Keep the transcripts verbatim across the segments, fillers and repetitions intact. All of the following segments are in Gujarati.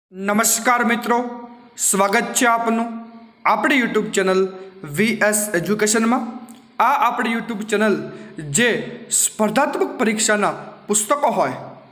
नमस्कार मित्रों, स्वागत है आपनु अपनी यूट्यूब चैनल वीएस एज्युकेशन में। आ अपनी यूट्यूब चैनल जे स्पर्धात्मक परीक्षा पुस्तकों होय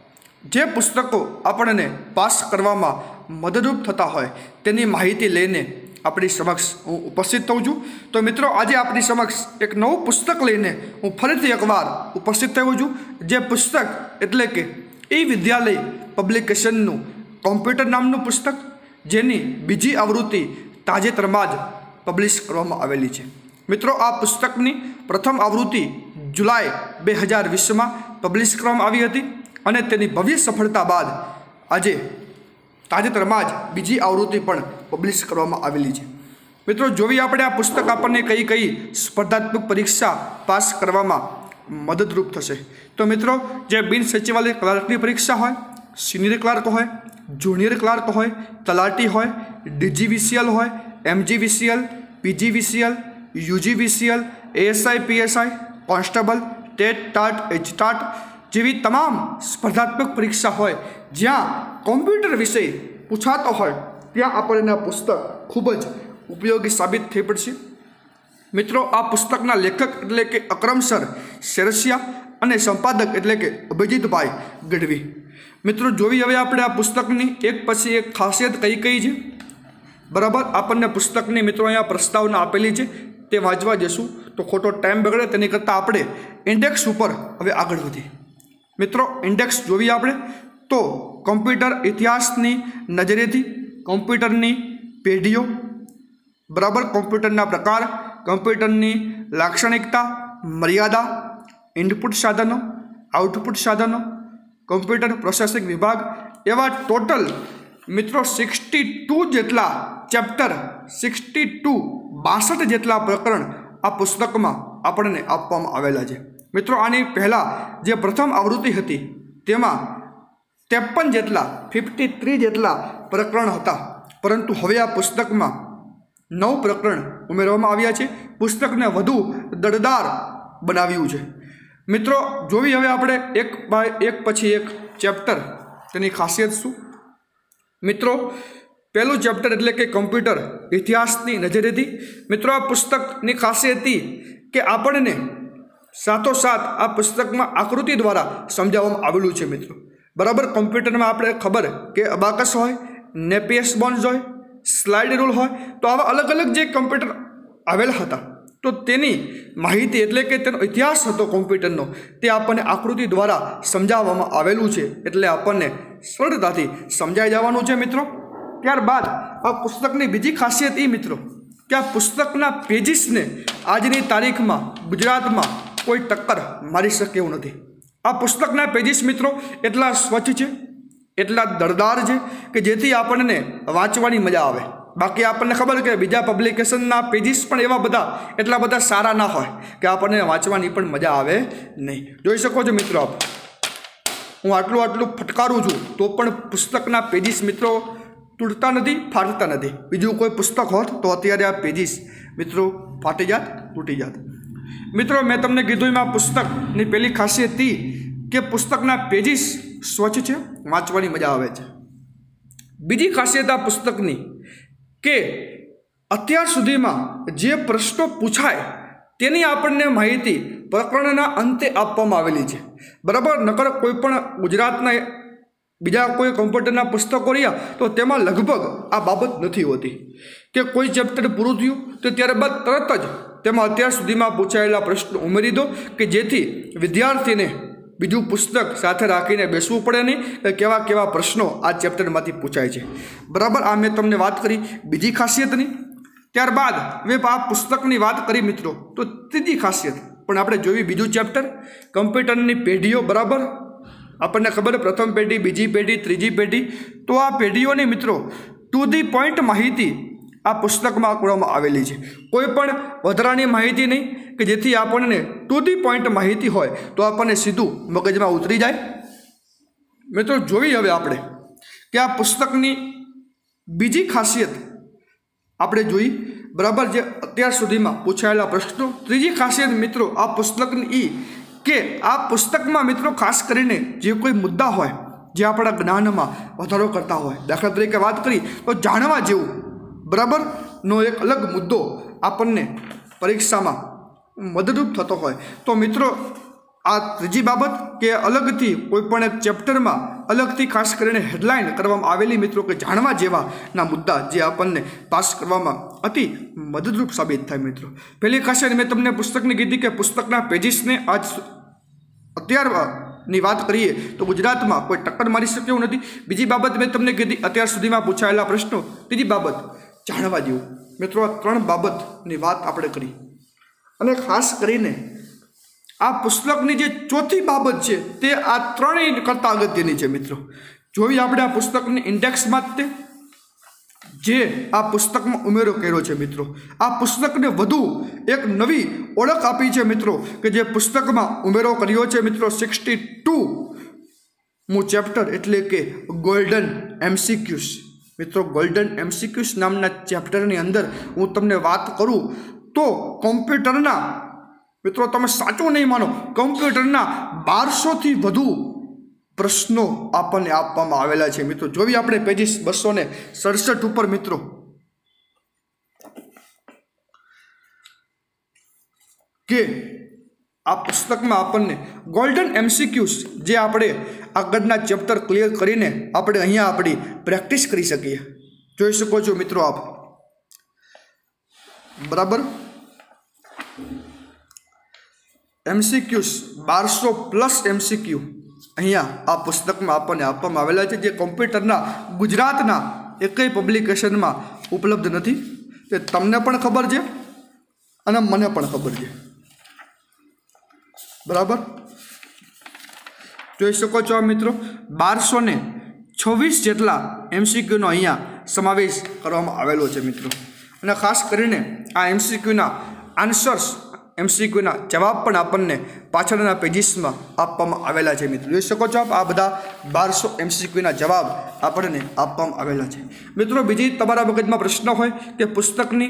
जे पुस्तकों आपने पास करवामां मददरूप थता होय तेनी माहिती लईने अपनी समक्ष हूँ उपस्थित थऊं छुं। तो मित्रों, आज अपनी समक्ष एक नवुं पुस्तक लईने हूँ फरीथी एकवार उपस्थित थयो छुं। जे पुस्तक एटले के ई विद्यालय पब्लिकेशननुं कॉम्प्यूटर नामनु पुस्तक, जेनी बीजी आवृत्ति ताजेतरमां ज पब्लिश करवामां आवेली छे। मित्रों, आ पुस्तकनी प्रथम आवृत्ति जुलाई बे हज़ार वीस में पब्लिश करवामां आवी हती अने तेनी भव्य सफलता बाद आज ताजेतरमां ज बीजी आवृत्ति पण पब्लिश करवामां आवेली छे। मित्रों, जोवी आपणे आ पुस्तक आपणे कई कई स्पर्धात्मक परीक्षा पास करवामां मददरूप थशे। तो मित्रों, जे बिन सचिवालय क्लार्कनी परीक्षा होय, सीनियर क्लार्क होय, जूनियर क्लार्क होय, तलाटी होय, डीजीवीसीएल होय, MGVCL, PGVCL, UGVCL, ASI, PSI, constable, TET, TAT, HTAT जेवी तमाम स्पर्धात्मक परीक्षा होय ज्यां कॉम्प्यूटर विषय पूछातो होय त्यां आपणे आ पुस्तक खूब ज उपयोगी साबित थई पड़शे। मित्रों, आ पुस्तकना लेखक एटले के अक्रमसर सेरसिया अने संपादक एटले के अभिजीत भाई गढ़वी। मित्रों, जोवी हवे आपणे आ पुस्तकनी एक पछी एक खासियत कई कई छे। बराबर, आपणे पुस्तकनी मित्रों अहींया प्रस्तावना आपेली छे ते वांचवा जशुं तो खोटो टाइम बगड़े तेनी करता आपणे इंडेक्स पर हवे आगळ वधीए। मित्रों, इंडेक्स जोवी आपणे तो कॉम्प्यूटर इतिहासनी नजरेथी कॉम्प्यूटरनी पेढीओ, बराबर कॉम्प्यूटरना प्रकार, कॉम्प्यूटरनी लाक्षणिकता, मर्यादा, इनपुट साधनों, आउटपुट साधनों, कॉम्प्यूटर प्रोसेसिंग विभाग एवं टोटल मित्रों सिक्सटी टू जेटला चैप्टर सिक्सटी टू बासठ जेटला प्रकरण आ पुस्तक में आपने आपवामां आवेला छे। मित्रों, आनी पहला जे प्रथम आवृत्ति हती तेमां त्रेपन जेटला फिफ्टी थ्री जेटला प्रकरण हता, परंतु हवे आ पुस्तक में नौ प्रकरण उमेरवामां आव्या छे। पुस्तक ने वधु दळदार बनाव्युं छे। मित्रों, जोवी हवे आपणे एक बाय एक पछी एक चैप्टर तेनी खासियत शुं। मित्रों, पहलू चैप्टर एटले के कॉम्प्यूटर इतिहासनी नजरेथी। मित्रों, आ पुस्तकनी खासियत ई के आपणे साथोसाथ आ पुस्तक में आकृति द्वारा समजाववामां आवेलुं छे। मित्रों, बराबर कॉम्प्यूटर में आपणे खबर के अबाकस होय, नेपियर्स बोन्ड्स होय, स्लाइड रूल होय, तो आवा अलग अलग जे कॉम्प्यूटर आवेला हता तो तेनी माहिती एटले के तेनो इतिहास हतो कॉम्प्यूटरनो ते आपणे आकृति द्वारा समजाववामां आवेलुं छे, एटले आपणे सरळताथी समजाई जवानुं छे। मित्रों, त्यारबाद आ पुस्तकनी बीजी खासियत ई मित्रों के आ पुस्तकना पेजीस ने आजनी तारीख में गुजरात में कोई टक्कर मारी शके एवुं नथी। आ पुस्तकना पेजीस मित्रों एटला स्वच्छ छे, एटला दळदार छे के जेथी आपणे वांचवानी मजा आवे। बाकी आपने खबर के बीजा पब्लिकेशनना पेजीस पण एवा बधा एटला बधा सारा ना होय के आपने वांचवानी पण मजा आवे नहीं। जोई शको छो मित्रों, आप हूँ आटलू आटलू फटकारूँ छूँ तो पण पुस्तकना पेजीस मित्रों तूटता नथी, फाटता नथी। बीजू कोई पुस्तक होत तो अत्यारे आ पेजीस मित्रों फाटी जात, तूटी जात। मित्रों, मैं तमने कीधुं एमां पुस्तकनी पहली खासियत थी के पुस्तकना पेजीस स्वच्छ छे, वांचवानी मजा आवे छे। बीजी खासियत आ पुस्तकनी के अत्यार सुधीमां जे प्रश्नों पूछाय तेनी आपणे माहिती प्रकरणना अंते आपवामां आवेली छे। बराबर, नकर कोईपण गुजरातना बीजा कोई कॉम्प्यूटरना पुस्तको रह्या तो तेमां लगभग आ बाबत नथी होती के कोई चेप्टर पूरुं थयुं तो त्यारबाद तरत ज तेमां अत्यार सुधीमां पूछायेला प्रश्नो उमेरी दो के जेथी विद्यार्थीने बीजू पुस्तक साथे राखीने बेसवू पड़े नहीं के केवा केवा प्रश्नों आ चेप्टरमांथी पूछाय छे। बराबर, आ मैं तमने बात करी बीजी खासियतनी। त्यारबाद मैं आ पुस्तकनी बात करी मित्रों तो त्रीजी खासियत पण आपणे जोई बीजू चेप्टर कॉम्प्यूटरनी पेढीओ। बराबर, आपने खबर प्रथम पेढ़ी, बीजी पेढ़ी, त्रीजी पेढ़ी, तो आ पेढ़ीओनी मित्रों टू दी पॉइंट माहिती आ पुस्तक में आपवामां आवेली छे। कोईपण वधारानी माहिती नहीं कि जेथी आपणे टू दी पॉइंट माहिती होय तो आपणे सीधुं मगजमां उतरी जाए। मित्रों, जोई हवे आपणे के आ पुस्तकनी बीजी खासियत आपणे जोई। बराबर, जे अत्यार सुधीमां पूछायेला प्रश्नों। त्रीजी खासियत मित्रों आ पुस्तकनी ई के आ पुस्तक में मित्रों खास करीने जे कोई मुद्दा होय જે આપણા જ્ઞાનમાં વધારો કરતા હોય। દાખલા તરીકે વાત કરી તો જાણવા જેવું બરાબર નો એક અલગ મુદ્દો આપણને પરીક્ષામાં મદદરૂપ થતો હોય। તો મિત્રો આ ત્રીજી બાબત કે અલગથી કોઈપણ એક ચેપ્ટરમાં અલગથી ખાસ કરીને હેડલાઇન કરવામાં આવેલી મિત્રો કે જાણવા જેવાના મુદ્દા જે આપણને પાસ કરવામાં અતિ મદદરૂપ સાબિત થાય। મિત્રો પહેલી ખાસ મેં તમને પુસ્તકની કીધી કે પુસ્તકના પેજીસને આજ અત્યારની વાત કરીએ તો ગુજરાતમાં કોઈ ટક્કર મારી શકે એવું નથી। બીજી બાબત મેં તમને કીધી અત્યાર સુધીમાં પૂછાયેલા પ્રશ્નો। ત્રીજી બાબત જાણવા જેવું। મિત્રો આ ત્રણ બાબતની વાત આપણે કરી અને ખાસ કરીને આ પુસ્તકની જે ચોથી બાબત છે તે આ ત્રણેય કરતાં અગત્યની છે। મિત્રો જોઈ આપણે આ પુસ્તકની ઇન્ડેક્સમાં તે જે આ પુસ્તકમાં ઉમેરો કર્યો છે। મિત્રો આ પુસ્તકને વધુ એક નવી ઓળખ આપી છે મિત્રો કે જે પુસ્તકમાં ઉમેરો કર્યો છે મિત્રો સિક્સટી ટુ મુ ચેપ્ટર એટલે કે ગોલ્ડન એમસીક્યુઝ। મિત્રો ગોલ્ડન એમસીક્યુઝ નામના ચેપ્ટરની અંદર હું તમને વાત કરું તો કોમ્પ્યુટરના મિત્રો તમે સાચું નહીં માનો કમ્પ્યુટરના બારસોથી વધુ પ્રશ્નો આપણને આપવામાં આવેલા છે। મિત્રો જોઈએ આપણે પેજીસ બસો ને સડસઠ ઉપર મિત્રો કે આ પુસ્તકમાં આપણને ગોલ્ડન એમસીક્યુઝ જે આપણે આગળના ચેપ્ટર ક્લિયર કરીને આપણે અહીંયા આપણી પ્રેક્ટિસ કરી શકીએ। જોઈ શકો છો મિત્રો આપ બરાબર એમસીક્યુઝ બારસો પ્લસ એમસીક્યુ અહીંયા આ પુસ્તકમાં આપણને આપવામાં આવેલા છે જે કોમ્પ્યુટરના ગુજરાતના એકેય પબ્લિકેશનમાં ઉપલબ્ધ નથી। તે તમને પણ ખબર છે અને મને પણ ખબર છે બરાબર। જોઈ શકો છો મિત્રો બારસો ને છવ્વીસ જેટલા એમસીક્યુનો અહીંયા સમાવેશ કરવામાં આવેલો છે મિત્રો અને ખાસ કરીને આ એમસીક્યુના આન્સર્સ એમસીક્યુના જવાબ પણ આપણને પાછળના પેજીસમાં આપવામાં આવેલા છે। મિત્રો જોઈ શકો છો આપ આ બધા બારસો એમસીક્યુના જવાબ આપણને આપવામાં આવેલા છે। મિત્રો બીજી તમારા મગજમાં પ્રશ્ન હોય કે પુસ્તકની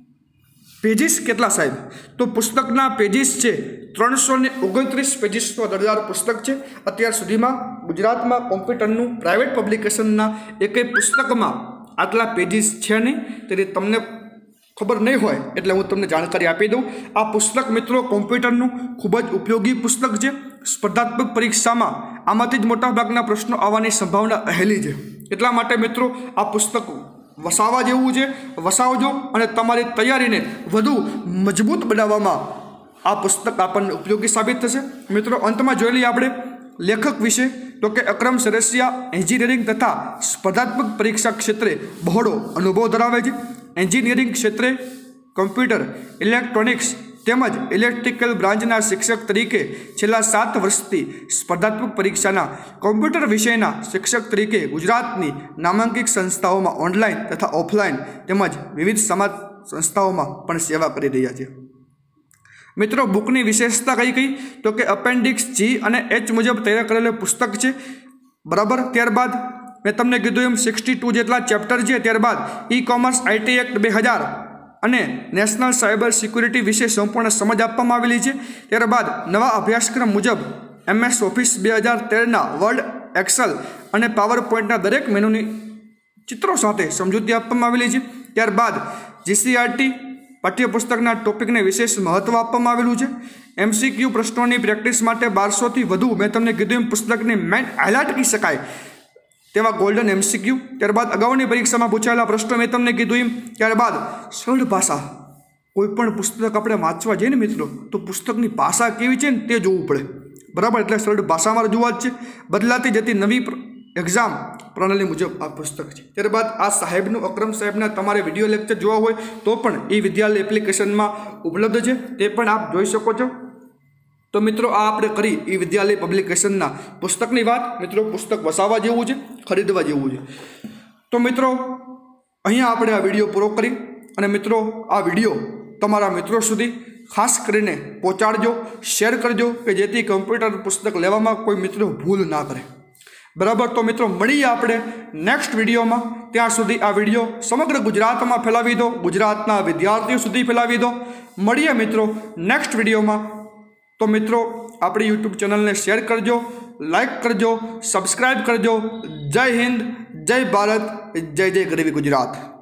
પેજીસ કેટલા સાહેબ? તો પુસ્તકના પેજીસ છે ત્રણસો ને ઓગણત્રીસ પેજીસનો દરદાર પુસ્તક છે। અત્યાર સુધીમાં ગુજરાતમાં કોમ્પ્યુટરનું પ્રાઇવેટ પબ્લિકેશનના એકેય પુસ્તકમાં આટલા પેજીસ છે નહીં। તેથી તમને ખબર નહીં હોય એટલે હું તમને જાણકારી આપી દઉં। આ પુસ્તક મિત્રો કોમ્પ્યુટરનું ખૂબ જ ઉપયોગી પુસ્તક છે। સ્પર્ધાત્મક પરીક્ષામાં આમાંથી જ મોટાભાગના પ્રશ્નો આવવાની સંભાવના રહેલી છે। એટલા માટે મિત્રો આ પુસ્તક વસાવા જેવું છે, વસાવજો અને તમારી તૈયારીને વધુ મજબૂત બનાવવામાં આ પુસ્તક આપણને ઉપયોગી સાબિત થશે। મિત્રો અંતમાં જોઈ લઈએ આપણે લેખક વિશે તો કે અકરમ સરસિયા એન્જિનિયરિંગ તથા સ્પર્ધાત્મક પરીક્ષા ક્ષેત્રે બહોળો અનુભવ ધરાવે છે। એન્જિનિયરિંગ ક્ષેત્રે કમ્પ્યુટર ઇલેક્ટ્રોનિક્સ તેમજ ઇલેક્ટ્રિકલ બ્રાન્ચના શિક્ષક તરીકે છેલ્લા સાત વર્ષથી સ્પર્ધાત્મક પરીક્ષાના કોમ્પ્યુટર વિષયના શિક્ષક તરીકે ગુજરાતની નામાંકિત સંસ્થાઓમાં ઓનલાઈન તથા ઓફલાઈન તેમજ વિવિધ સમાજ સંસ્થાઓમાં પણ સેવા કરી રહ્યા છે। મિત્રો બુકની વિશેષતા કઈ કઈ તો કે અપેન્ડિક્સ જી અને એચ મુજબ તૈયાર કરેલું પુસ્તક છે બરાબર। ત્યારબાદ મેં તમને કીધું એમ સિક્સટી ટુ જેટલા ચેપ્ટર છે। ત્યારબાદ ઈ કોમર્સ આઈટી એક્ટ બે હજાર અને નેશનલ સાયબર સિક્યુરિટી વિશે સંપૂર્ણ સમજ આપવામાં આવેલી છે। ત્યારબાદ નવા અભ્યાસક્રમ મુજબ એમએસ ઓફિસ બે હજાર તેરના વર્ડ એક્સેલ અને પાવર પોઈન્ટના દરેક મેનુની ચિત્રો સાથે સમજૂતી આપવામાં આવેલી છે। ત્યારબાદ જીસીઆરટી પાઠ્યપુસ્તકના ટોપિકને વિશેષ મહત્વ આપવામાં આવેલું છે। એમસીક્યુ પ્રશ્નોની પ્રેક્ટિસ માટે બારસોથી વધુ મેં તમને કીધું એમ પુસ્તકની મેઇન હાઇલાઇટ કરી શકાય તેવા ગોલ્ડન એમસીક્યુ। ત્યારબાદ અગાઉની પરીક્ષામાં પૂછાયેલા પ્રશ્નો મેં તમને કીધું એમ। ત્યારબાદ સરળ ભાષા કોઈ પણ પુસ્તક આપણે વાંચવા જઈએ ને મિત્રો તો પુસ્તકની ભાષા કેવી છે ને તે જોવું પડે બરાબર। એટલે સરળ ભાષામાં રજૂઆત છે। બદલાતી જતી નવી એક્ઝામ પ્રણાલી મુજબ આ પુસ્તક છે। ત્યારબાદ આ સાહેબનું અકરમ સાહેબના તમારે વિડીયો લેક્ચર જોવા હોય તો પણ એ વિદ્યાલય એપ્લિકેશનમાં ઉપલબ્ધ છે, તે પણ આપ જોઈ શકો છો। તો મિત્રો આ આપણે કરી એ વિદ્યાલય પબ્લિકેશનના પુસ્તકની વાત। મિત્રો પુસ્તક વસાવવા જેવું છે, ખરીદવા જેવું છે। તો મિત્રો અહીંયા આપણે આ વિડીયો પૂરો કરી અને મિત્રો આ વિડીયો તમારા મિત્રો સુધી ખાસ કરીને પહોંચાડજો, શેર કરજો કે જેથી કમ્પ્યુટર પુસ્તક લેવામાં કોઈ મિત્રો ભૂલ ના કરે બરાબર। તો મિત્રો મળીએ આપણે નેક્સ્ટ વિડીયોમાં। ત્યાં સુધી આ વિડીયો સમગ્ર ગુજરાતમાં ફેલાવી દો, ગુજરાતના વિદ્યાર્થીઓ સુધી ફેલાવી દો। મળીએ મિત્રો નેક્સ્ટ વિડીયોમાં। તો મિત્રો આપણી યુટ્યુબ ચેનલને શેર કરજો, लाइक करजो, सब्सक्राइब करजो। जय हिंद, जय भारत, जय जय गरीबी गुजरात।